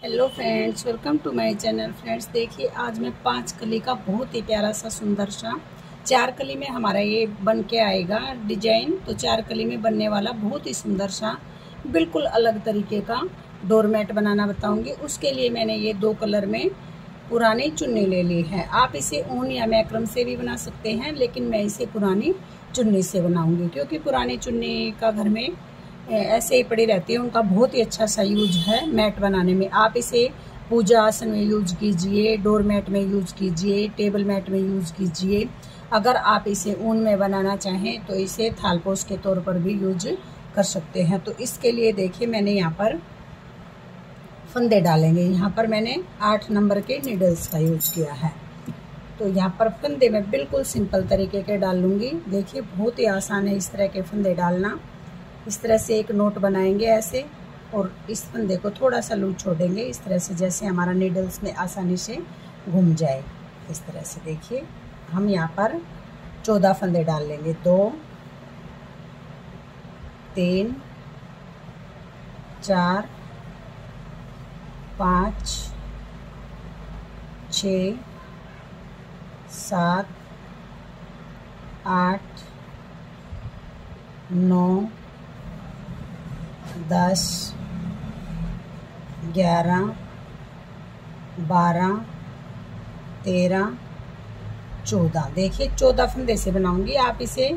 Hello friends, welcome to my channel. Friends देखिए, आज मैं 5 कली का बहुत ही प्यारा सा सुंदर सा 4 कली में हमारा ये बन के आएगा डिजाइन। तो 4 कली में बनने वाला बहुत ही सुंदर सा बिल्कुल अलग तरीके का डोरमेट बनाना बताऊंगी। उसके लिए मैंने ये 2 कलर में पुरानी चुन्नी ले ली है। आप इसे ऊन या मैक्रम से भी बना सकते हैं, लेकिन मैं इसे पुरानी चुन्नी से बनाऊंगी क्योंकि पुरानी चुन्नी का घर में ऐसे ही पड़ी रहती है। उनका बहुत ही अच्छा सा यूज है मैट बनाने में। आप इसे पूजा आसन में यूज कीजिए, डोर मैट में यूज कीजिए, टेबल मैट में यूज कीजिए। अगर आप इसे ऊन में बनाना चाहें तो इसे थालपोश के तौर पर भी यूज कर सकते हैं। तो इसके लिए देखिए, मैंने यहाँ पर फंदे डालेंगे। यहाँ पर मैंने 8 नंबर के नीडल्स का यूज किया है। तो यहाँ पर फंदे में बिल्कुल सिंपल तरीके के डाल लूँगी। देखिए, बहुत ही आसान है इस तरह के फंदे डालना। इस तरह से एक नोट बनाएंगे ऐसे, और इस फंदे को थोड़ा सा लूज छोड़ेंगे इस तरह से, जैसे हमारा नीडल्स में आसानी से घूम जाए। इस तरह से देखिए, हम यहाँ पर 14 फंदे डाल लेंगे। 2 3 4 5 6 7 8 9 10 11 12 13 14। देखिए, 14 फंदे से बनाऊंगी। आप इसे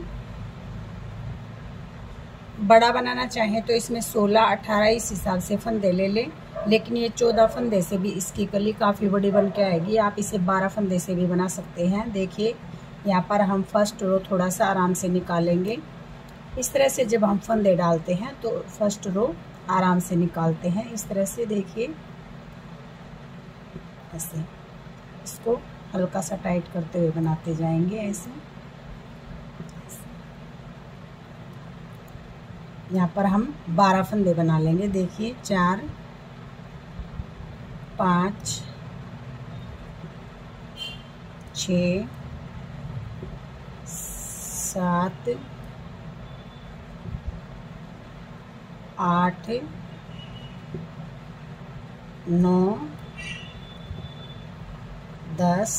बड़ा बनाना चाहें तो इसमें 16 18 इस हिसाब से फंदे ले लें, लेकिन ये 14 फंदे से भी इसकी कली काफ़ी बड़ी बन के आएगी। आप इसे 12 फंदे से भी बना सकते हैं। देखिए, यहाँ पर हम फर्स्ट रो थोड़ा सा आराम से निकालेंगे। इस तरह से जब हम फंदे डालते हैं तो फर्स्ट रो आराम से निकालते हैं। इस तरह से देखिए, ऐसे इसको हल्का सा टाइट करते हुए बनाते जाएंगे। ऐसे यहाँ पर हम 12 फंदे बना लेंगे। देखिए, 4 5 6 7 8 9 10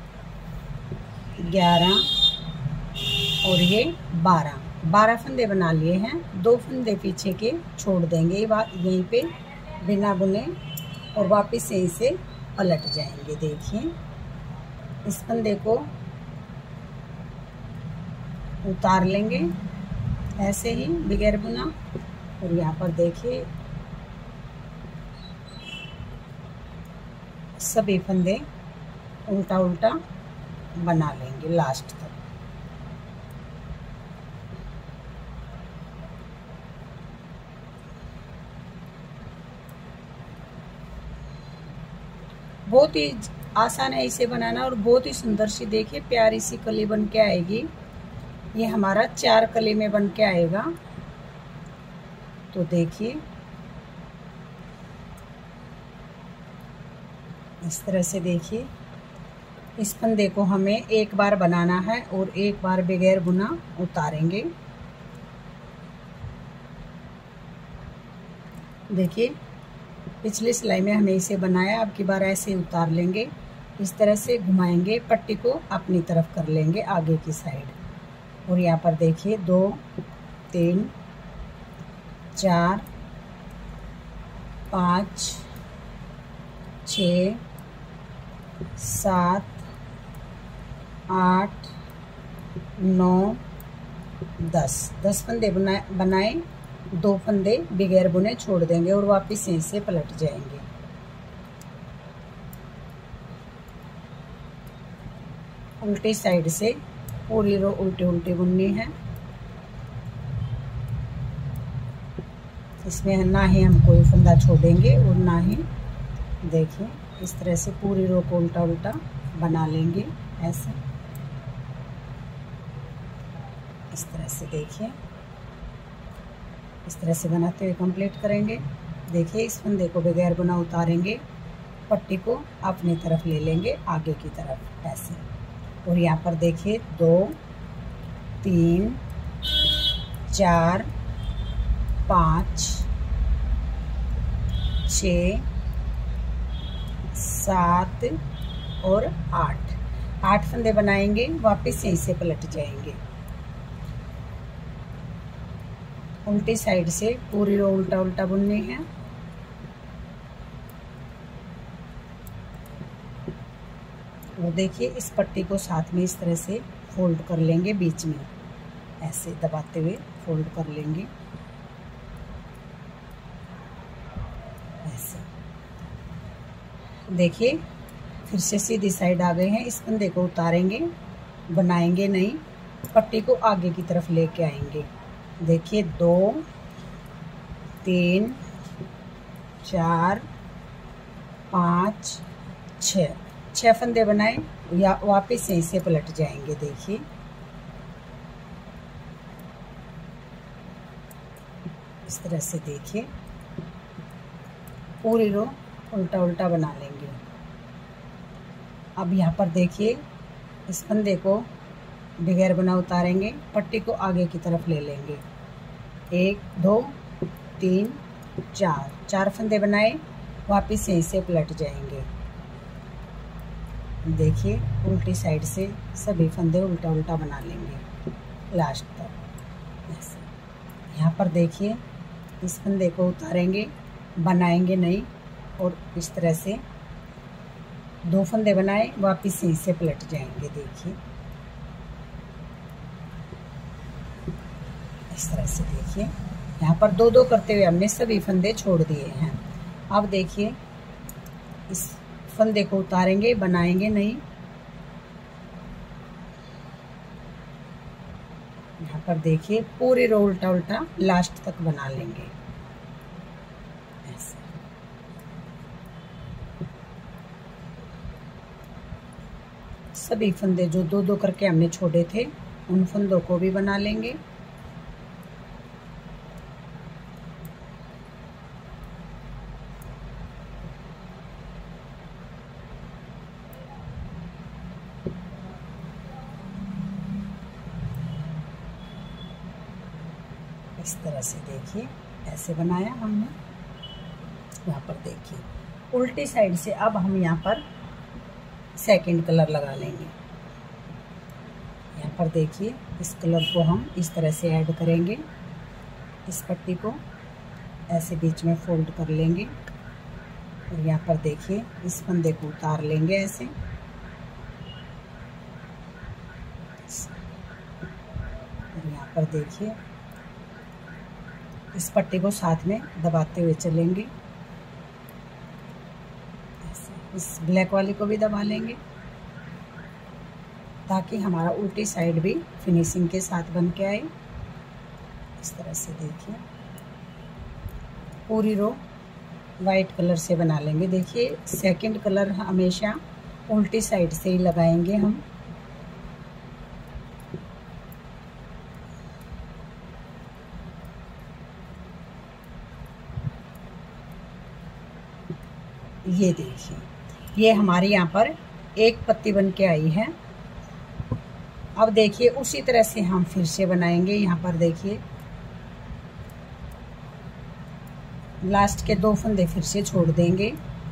11 और ये 12 फंदे बना लिए हैं। 2 फंदे पीछे के छोड़ देंगे यहीं पे बिना बुने, और वापस से इसे पलट जाएंगे। देखिए, इस फंदे को उतार लेंगे ऐसे ही बगैर बुना, और यहाँ पर देखिए सभी फंदे उल्टा उल्टा बना लेंगे लास्ट तक। बहुत ही आसान है इसे बनाना, और बहुत ही सुंदर सी देखिए प्यारी सी कली बन के आएगी। ये हमारा 4 कली में बन के आएगा। तो देखिए, इस तरह से देखिए, इस फंदे को हमें एक बार बनाना है और एक बार बगैर बुना उतारेंगे। देखिए, पिछली सिलाई में हमें इसे बनाया, अब की बार ऐसे उतार लेंगे। इस तरह से घुमाएंगे, पट्टी को अपनी तरफ कर लेंगे आगे की साइड। और यहाँ पर देखिए 2 3 4 5 6 7 8 9 10 फंदे बनाए। 2 फंदे बगैर बुने छोड़ देंगे और वापस से इसे पलट जाएंगे। उल्टी साइड से पूरी रो उल्टी उल्टी बुननी है। इसमें ना ही हम कोई फंदा छोड़ेंगे और ना ही, देखिए इस तरह से पूरी रो को उल्टा उल्टा बना लेंगे ऐसे। इस तरह से देखिए, इस तरह से बनाते हुए कंप्लीट करेंगे। देखिए, इस फंदे को बगैर बुना उतारेंगे, पट्टी को अपनी तरफ ले लेंगे आगे की तरफ ऐसे। और यहाँ पर देखिए 2 3 4 5 6 7 और 8 फंदे बनाएंगे, वापस यहीं से पलट जाएंगे। उल्टी साइड से पूरी रो उल्टा उल्टा बुननी है। और देखिए इस पट्टी को साथ में इस तरह से फोल्ड कर लेंगे, बीच में ऐसे दबाते हुए फोल्ड कर लेंगे ऐसे। देखिए फिर से सीधी साइड आ गए हैं। इस फंदे को उतारेंगे, बनाएंगे नहीं, पट्टी को आगे की तरफ लेके आएंगे। देखिए 2 3 4 5 6 फंदे बनाए, या वापस यहीं से पलट जाएंगे। देखिए इस तरह से, देखिए पूरी रो उल्टा उल्टा बना लेंगे। अब यहाँ पर देखिए इस फंदे को बगैर बना उतारेंगे, पट्टी को आगे की तरफ ले लेंगे। 1 2 3 4 फंदे बनाए, वापस यहीं से पलट जाएंगे। देखिए उल्टी साइड से सभी फंदे उल्टा उल्टा बना लेंगे लास्ट तक ऐसे। यहाँ पर देखिए इस फंदे को उतारेंगे, बनाएंगे नहीं, और इस तरह से 2 फंदे बनाए, वापस यहीं से पलट जाएंगे। देखिए इस तरह से, देखिए यहाँ पर 2 करते हुए हमने सभी फंदे छोड़ दिए हैं। अब देखिए इस फंदे को उतारेंगे, बनाएंगे नहीं, यहाँ पर देखिए पूरी रो उल्टा उल्टा लास्ट तक बना लेंगे ऐसे। सभी फंदे जो 2 करके हमने छोड़े थे, उन फंदों को भी बना लेंगे। इस तरह से देखिए ऐसे बनाया हमने। यहाँ पर देखिए उल्टी साइड से अब हम यहाँ पर सेकंड कलर लगा लेंगे। यहाँ पर देखिए इस कलर को हम इस तरह से ऐड करेंगे। इस पट्टी को ऐसे बीच में फोल्ड कर लेंगे, और यहाँ पर देखिए इस फंदे को उतार लेंगे ऐसे। और यहाँ पर देखिए इस पट्टी को साथ में दबाते हुए चलेंगे ऐसे। इस ब्लैक वाली को भी दबा लेंगे, ताकि हमारा उल्टी साइड भी फिनिशिंग के साथ बन के आए। इस तरह से देखिए पूरी रो वाइट कलर से बना लेंगे। देखिए सेकंड कलर हमेशा उल्टी साइड से ही लगाएंगे हम। ये देखिए ये हमारी यहाँ पर एक पत्ती बन के आई है। अब देखिए उसी तरह से हम फिर से बनाएंगे। यहाँ पर देखिए लास्ट के 2 फंदे फिर से छोड़ देंगे।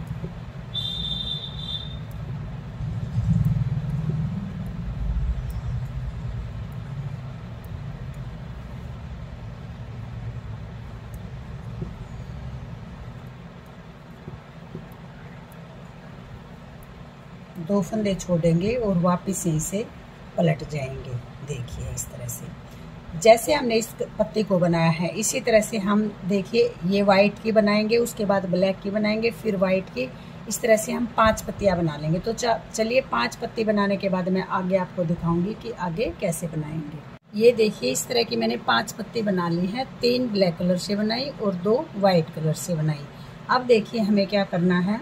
दो फंदे छोड़ेंगे और वापस यहीं से पलट जाएंगे। देखिए इस तरह से जैसे हमने इस पत्ती को बनाया है, इसी तरह से हम देखिए ये वाइट की बनाएंगे, उसके बाद ब्लैक की बनाएंगे, फिर वाइट की। इस तरह से हम 5 पत्तियां बना लेंगे। तो चलिए 5 पत्ती बनाने के बाद मैं आगे आपको दिखाऊंगी कि आगे कैसे बनाएंगे। ये देखिए इस तरह की मैंने 5 पत्ती बना ली है। 3 ब्लैक कलर से बनाई और 2 वाइट कलर से बनाई। अब देखिए हमें क्या करना है,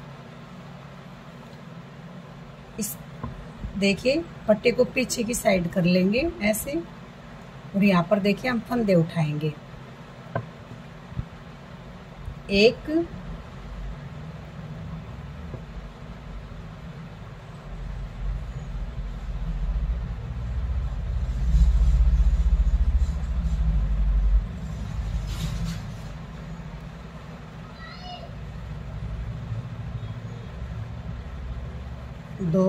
इस देखिए पट्टी को पीछे की साइड कर लेंगे ऐसे, और यहाँ पर देखिए हम फंदे उठाएंगे। 1 2 2,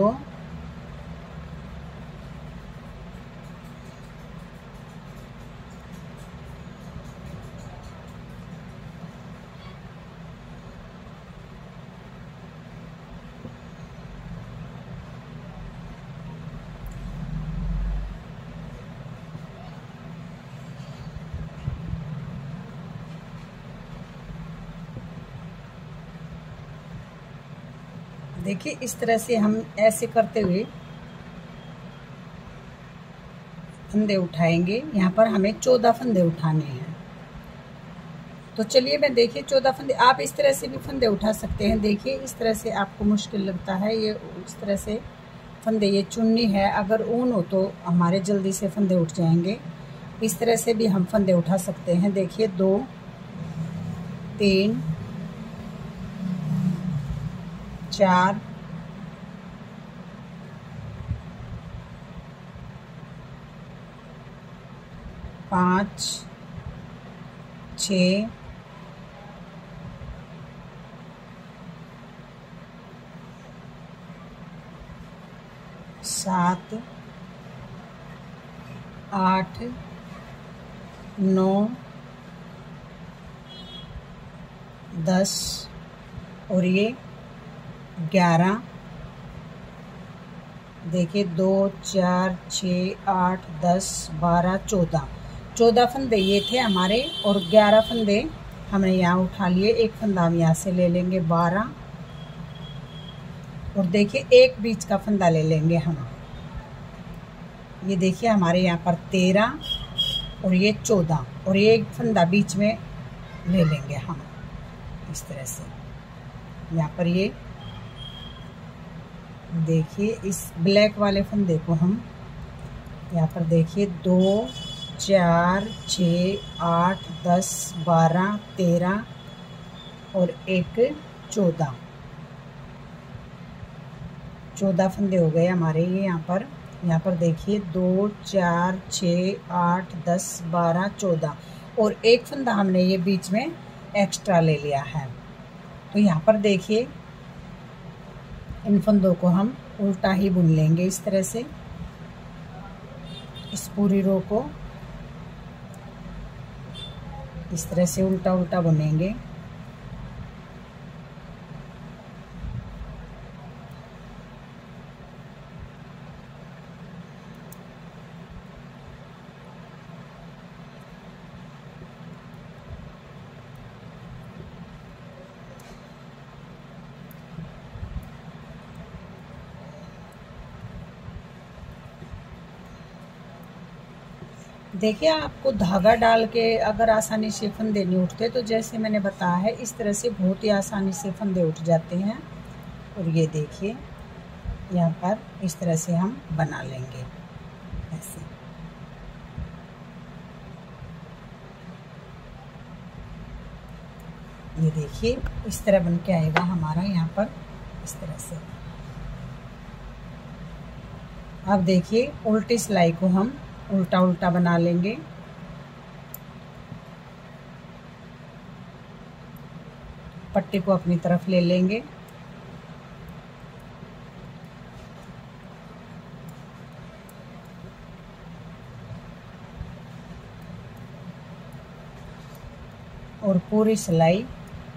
देखिए इस तरह से हम ऐसे करते हुए फंदे उठाएंगे। यहाँ पर हमें 14 फंदे उठाने हैं। तो चलिए मैं देखिए 14 फंदे, आप इस तरह से भी फंदे उठा सकते हैं। देखिए इस तरह से आपको मुश्किल लगता है, ये इस तरह से फंदे, ये चुन्नी है, अगर ऊन हो तो हमारे जल्दी से फंदे उठ जाएंगे। इस तरह से भी हम फंदे उठा सकते हैं। देखिए 2, 3, 4, 5, 6, 7, 8, 9, 10 और ये 11। देखिए 2, 4, 6, 8, 10, 12, 14 फंदे ये थे हमारे, और 11 फंदे हमने यहाँ उठा लिए। एक फंदा हम यहाँ से ले लेंगे 12, और देखिए एक बीच का फंदा ले लेंगे हम। ये देखिए हमारे यहाँ पर 13 और ये 14, और ये एक फंदा बीच में ले लेंगे हम इस तरह से। यहाँ पर ये देखिए इस ब्लैक वाले फंदे को हम यहाँ पर देखिए 2, 4, 6, 8, 10, 12, 13 और एक 14 फंदे हो गए हमारे ये यहाँ पर देखिए 2, 4, 6, 8, 10, 12, 14 और एक फंदा हमने ये बीच में एक्स्ट्रा ले लिया है। तो यहाँ पर देखिए इन फंदों को हम उल्टा ही बुन लेंगे इस तरह से, इस पूरी रो को इस तरह से उल्टा उल्टा बुनेंगे। देखिए आपको धागा डाल के अगर आसानी से फंदे नहीं उठते तो जैसे मैंने बताया है इस तरह से बहुत ही आसानी से फंदे उठ जाते हैं। और ये देखिए यहाँ पर इस तरह से हम बना लेंगे ऐसे। ये देखिए इस तरह बन के आएगा हमारा यहाँ पर इस तरह से। अब देखिए उल्टी सिलाई को हम उल्टा उल्टा बना लेंगे। पट्टी को अपनी तरफ ले लेंगे और पूरी सिलाई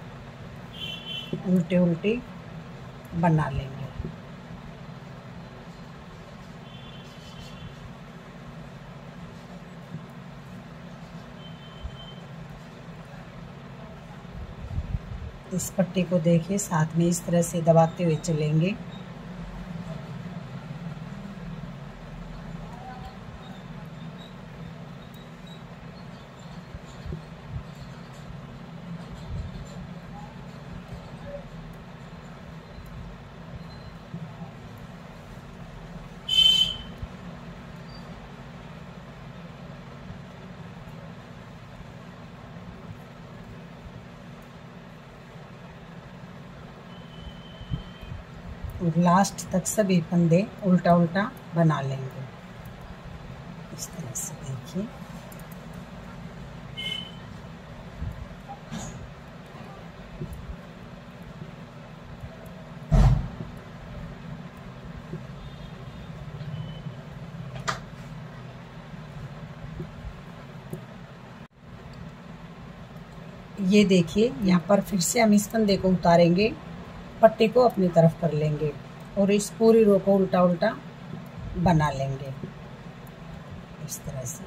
उल्टी उल्टी बना लेंगे। इस पट्टी को देखिए साथ में इस तरह से दबाते हुए चलेंगे। और लास्ट तक सभी फंदे उल्टा उल्टा बना लेंगे इस तरह से। देखिए ये देखिए यहाँ पर फिर से हम इस फंदे को उतारेंगे, पट्टी को अपनी तरफ कर लेंगे और इस पूरी रो को उल्टा उल्टा बना लेंगे इस तरह से।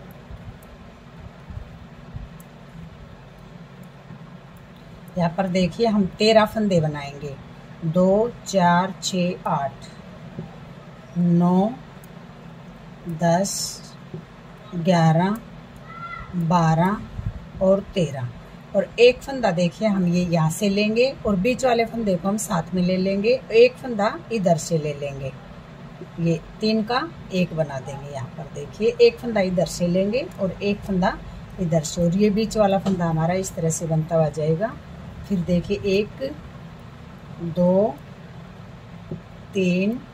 यहाँ पर देखिए हम 13 फंदे बनाएंगे, 2 4 6 8 9 10 11 12 और 13 और एक फंदा देखिए हम ये यहाँ से लेंगे और बीच वाले फंदे को हम साथ में ले लेंगे, एक फंदा इधर से ले लेंगे, ये 3 का 1 बना देंगे। यहाँ पर देखिए एक फंदा इधर से लेंगे और एक फंदा इधर से, और ये बीच वाला फंदा हमारा इस तरह से बनता हुआ जाएगा। फिर देखिए 1 2 3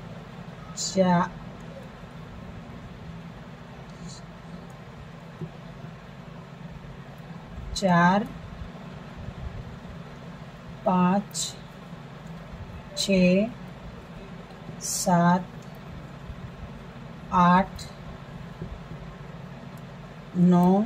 4 5 6 7 8 9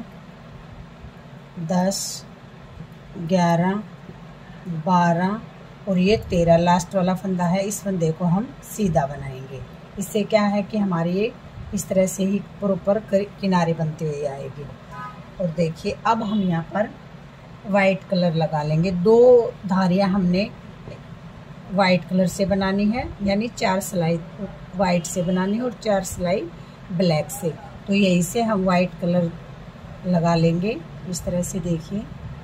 10 11 12 और ये 13 लास्ट वाला फंदा है। इस फंदे को हम सीधा बनाएंगे, इससे क्या है कि हमारी ये इस तरह से ही प्रॉपर किनारे बनते हुए आएगी। और देखिए अब हम यहाँ पर वाइट कलर लगा लेंगे। 2 धारियाँ हमने वाइट कलर से बनानी है, यानी 4 सिलाई वाइट से बनानी है और 4 सिलाई ब्लैक से। तो यही से हम वाइट कलर लगा लेंगे इस तरह से। देखिए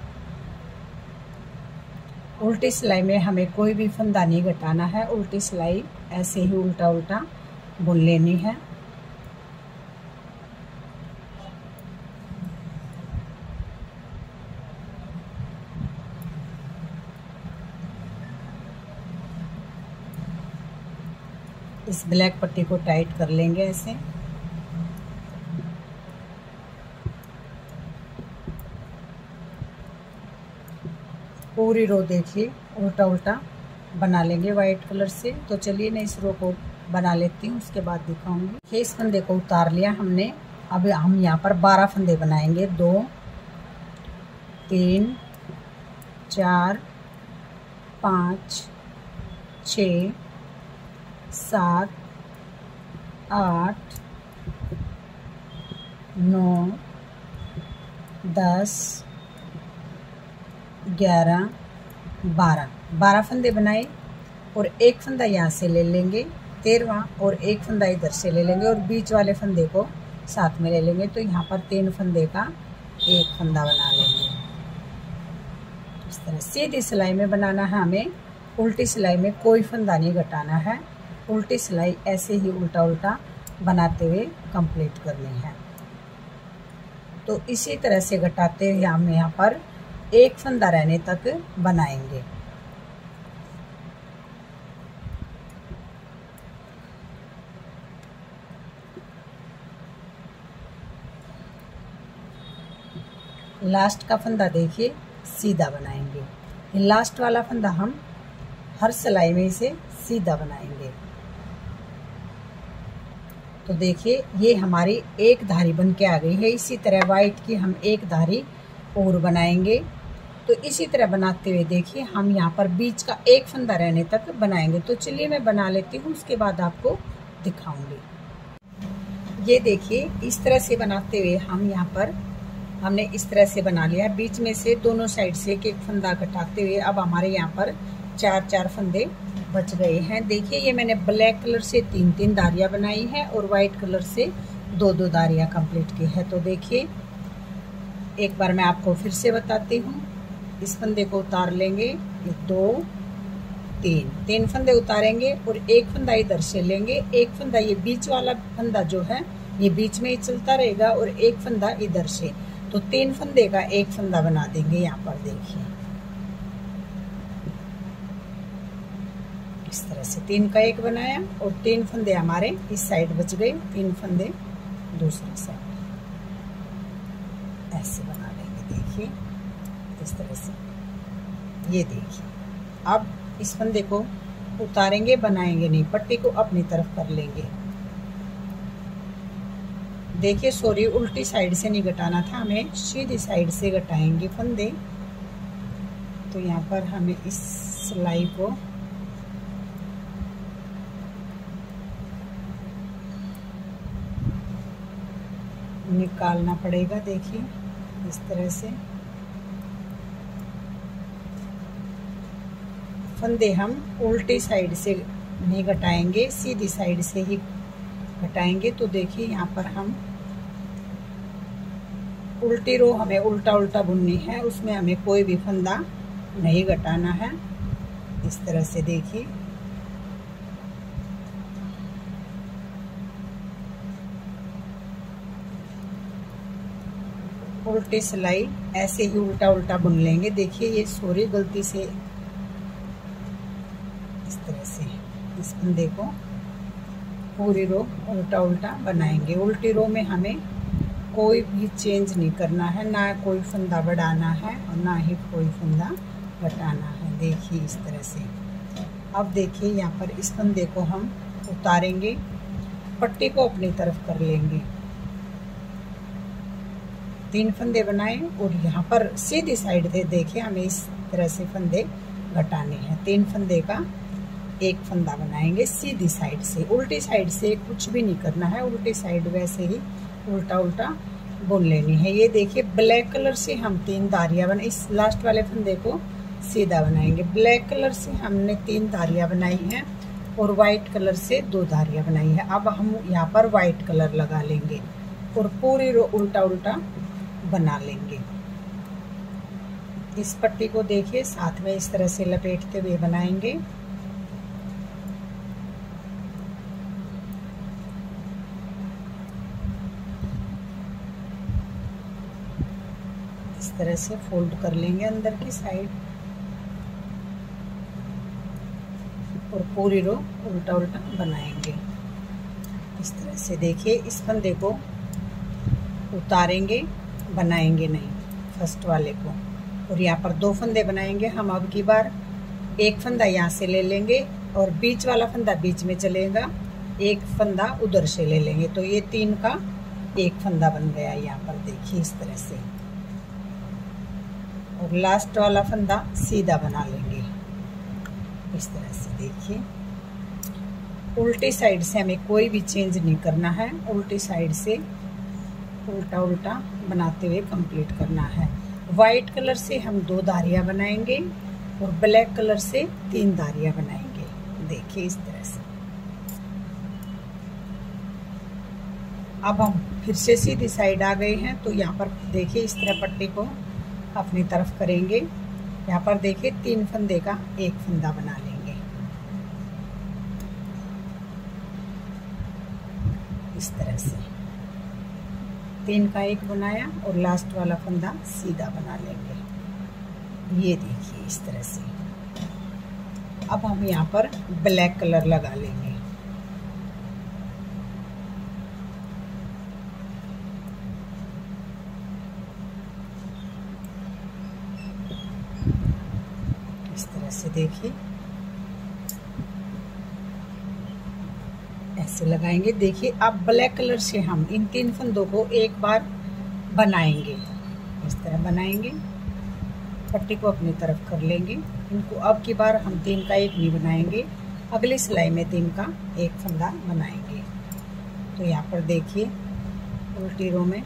उल्टी सिलाई में हमें कोई भी फंदा नहीं घटाना है, उल्टी सिलाई ऐसे ही उल्टा उल्टा बुन लेनी है। इस ब्लैक पट्टी को टाइट कर लेंगे ऐसे। पूरी रो देखिए उल्टा उल्टा बना लेंगे वाइट कलर से। तो चलिए मैं इस रो को बना लेती हूँ, उसके बाद दिखाऊंगी। इस फंदे को उतार लिया हमने, अब हम यहाँ पर 12 फंदे बनाएंगे। 2 3 4 5 6 7 8 9 10 11 12 फंदे बनाए और एक फंदा यहाँ से ले लेंगे 13वां, और एक फंदा इधर से ले लेंगे और बीच वाले फंदे को साथ में ले लेंगे। तो यहाँ पर 3 फंदे का एक फंदा बना लेंगे इस तरह। सीधी सिलाई में बनाना है हमें, उल्टी सिलाई में कोई फंदा नहीं घटाना है। उल्टी सिलाई ऐसे ही उल्टा उल्टा बनाते हुए कंप्लीट करनी है। तो इसी तरह से घटाते हुए हम यहाँ पर एक फंदा रहने तक बनाएंगे। लास्ट का फंदा देखिए सीधा बनाएंगे। ये लास्ट वाला फंदा हम हर सिलाई में इसे सीधा बनाएंगे। तो देखिए ये हमारी एक धारी बन के आ गई है। इसी तरह वाइट की हम एक धारी और बनाएंगे। तो इसी तरह बनाते हुए देखिए हम यहाँ पर बीच का एक फंदा रहने तक बनाएंगे। तो चलिए मैं बना लेती हूँ, उसके बाद आपको दिखाऊंगी। ये देखिए इस तरह से बनाते हुए हम यहाँ पर हमने इस तरह से बना लिया है। बीच में से दोनों साइड से एक एक फंदा घटाते हुए अब हमारे यहाँ पर 4 फंदे बच गए हैं। देखिए ये मैंने ब्लैक कलर से 3 धारियाँ बनाई है और वाइट कलर से 2 धारियाँ कंप्लीट की है। तो देखिए एक बार मैं आपको फिर से बताती हूँ। इस फंदे को उतार लेंगे, 2 3 फंदे उतारेंगे और एक फंदा इधर से लेंगे। एक फंदा ये बीच वाला फंदा जो है ये बीच में ही चलता रहेगा और एक फंदा इधर से। तो 3 फंदे का एक फंदा बना देंगे। यहाँ पर देखिए इस तरह से 3 का एक बनाया और 3 फंदे हमारे इस साइड बच गए, 3 फंदे दूसरी साइड ऐसे बना लेंगे। देखिए इस तरह से, ये देखिए अब इस फंदे को उतारेंगे, बनाएंगे नहीं, पट्टी को अपनी तरफ कर लेंगे। देखिए सॉरी, उल्टी साइड से नहीं घटाना था, हमें सीधी साइड से घटाएंगे फंदे। तो यहाँ पर हमें इस सिलाई को निकालना पड़ेगा। देखिए इस तरह से फंदे हम उल्टी साइड से नहीं घटाएंगे, सीधी साइड से ही घटाएंगे। तो देखिए यहाँ पर हम उल्टी रो हमें उल्टा उल्टा बुननी है, उसमें हमें कोई भी फंदा नहीं घटाना है। इस तरह से देखिए उल्टी सिलाई ऐसे ही उल्टा उल्टा बुन लेंगे। देखिए ये सॉरी गलती से इस तरह से इस फंदे को पूरी रो उल्टा उल्टा बनाएंगे। उल्टी रो में हमें कोई भी चेंज नहीं करना है, ना कोई फंदा बढ़ाना है और ना ही कोई फंदा घटाना है। देखिए इस तरह से। अब देखिए यहाँ पर इस फंदे को हम उतारेंगे, पट्टी को अपनी तरफ कर लेंगे। 3 फंदे बनाए और यहाँ पर सीधी साइड से देखिए हमें इस तरह से फंदे घटाने हैं। 3 फंदे का एक फंदा बनाएंगे सीधी साइड से। उल्टी साइड से कुछ भी नहीं करना है, उल्टी साइड वैसे ही उल्टा उल्टा बुन लेनी है। ये देखिए ब्लैक कलर से हम 3 धारियां बना, इस लास्ट वाले फंदे को सीधा बनाएंगे। ब्लैक कलर से हमने 3 धारियां बनाई हैं और वाइट कलर से 2 धारियां बनाई है। अब हम यहाँ पर वाइट कलर लगा लेंगे और पूरी रो उल्टा उल्टा बना लेंगे। इस पट्टी को देखिए साथ में इस तरह से लपेटते हुए बनाएंगे। इस तरह से फोल्ड कर लेंगे अंदर की साइड और पूरी रो उल्टा उल्टा बनाएंगे। इस तरह से देखिए इस फंदे को उतारेंगे, बनाएंगे नहीं फर्स्ट वाले को। और यहाँ पर 2 फंदे बनाएंगे हम। अब की बार एक फंदा यहाँ से ले लेंगे और बीच वाला फंदा बीच में चलेगा, एक फंदा उधर से ले लेंगे। तो ये 3 का एक फंदा बन गया यहाँ पर। देखिए इस तरह से। और लास्ट वाला फंदा सीधा बना लेंगे इस तरह से। देखिए उल्टी साइड से हमें कोई भी चेंज नहीं करना है, उल्टी साइड से उल्टा उल्टा बनाते हुए कंप्लीट करना है। वाइट कलर से हम 2 धारियां बनाएंगे और ब्लैक कलर से 3 धारियां बनाएंगे। देखिए इस तरह से। अब हम फिर से सीधी साइड आ गए हैं। तो यहाँ पर देखिए इस तरह पट्टी को अपनी तरफ करेंगे। यहाँ पर देखिए 3 फंदे का एक फंदा बना लेंगे इस तरह से। 3 का एक बनाया और लास्ट वाला फंदा सीधा बना लेंगे। ये देखिए इस तरह से। अब हम यहाँ पर ब्लैक कलर लगा लेंगे। इस तरह से देखिए ऐसे लगाएंगे। देखिए अब ब्लैक कलर से हम इन 3 फंदों को एक बार बनाएंगे। इस तरह बनाएंगे, पट्टी को अपनी तरफ कर लेंगे। इनको अब की बार हम 3 का एक नहीं बनाएंगे, अगली सिलाई में 3 का एक फंदा बनाएंगे। तो यहाँ पर देखिए उल्टी रो में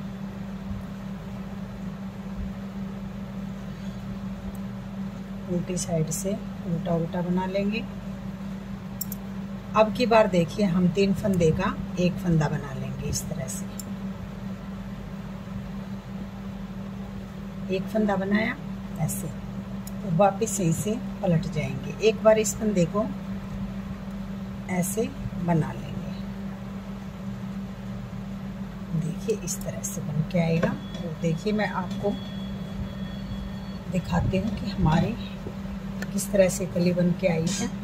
उल्टी साइड से उल्टा उल्टा बना लेंगे। अब की बार देखिए हम 3 फंदे का एक फंदा बना लेंगे इस तरह से। एक फंदा बनाया ऐसे और वापस यहीं से पलट जाएंगे। एक बार इस फंदे को ऐसे बना लेंगे। देखिए इस तरह से बन के आएगा। और देखिए मैं आपको दिखाती हूँ कि हमारी किस तरह से कली बन के आई है।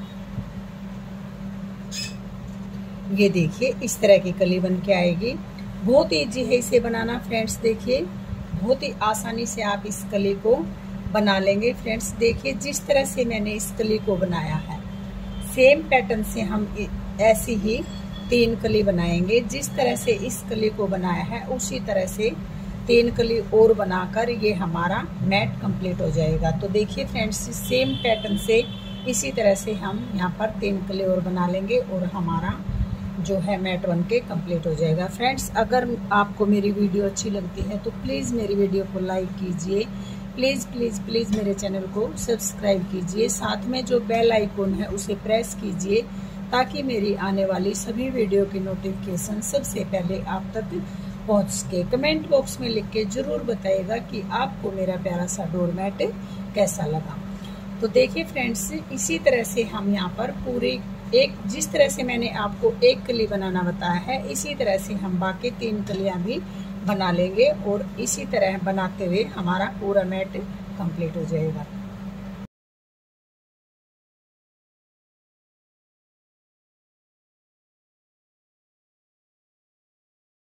ये देखिए इस तरह की कली बन के आएगी। बहुत इजी है इसे बनाना फ्रेंड्स। देखिए बहुत ही आसानी से आप इस कली को बना लेंगे फ्रेंड्स। देखिए जिस तरह से मैंने इस कली को बनाया है सेम पैटर्न से हम ऐसी ही 3 कली बनाएंगे। जिस तरह से इस कली को बनाया है उसी तरह से 3 कली और बनाकर ये हमारा मैट कंप्लीट हो जाएगा। तो देखिए फ्रेंड्स, सेम पैटर्न से इसी तरह से हम यहाँ पर 3 कली और बना लेंगे और हमारा जो है मैट बन के कम्प्लीट हो जाएगा। फ्रेंड्स, अगर आपको मेरी वीडियो अच्छी लगती है तो प्लीज़ मेरी वीडियो को लाइक कीजिए, प्लीज़ प्लीज़ प्लीज़ मेरे चैनल को सब्सक्राइब कीजिए, साथ में जो बेल आइकन है उसे प्रेस कीजिए ताकि मेरी आने वाली सभी वीडियो की नोटिफिकेशन सबसे पहले आप तक पहुंच सके। कमेंट बॉक्स में लिख के ज़रूर बताइएगा कि आपको मेरा प्यारा सा डोर मैट कैसा लगा। तो देखिए फ्रेंड्स, इसी तरह से हम यहाँ पर पूरी जिस तरह से मैंने आपको 1 कली बनाना बताया है इसी तरह से हम बाकी 3 कलियाँ भी बना लेंगे और इसी तरह बनाते हुए हमारा पूरा मैट कंप्लीट हो जाएगा।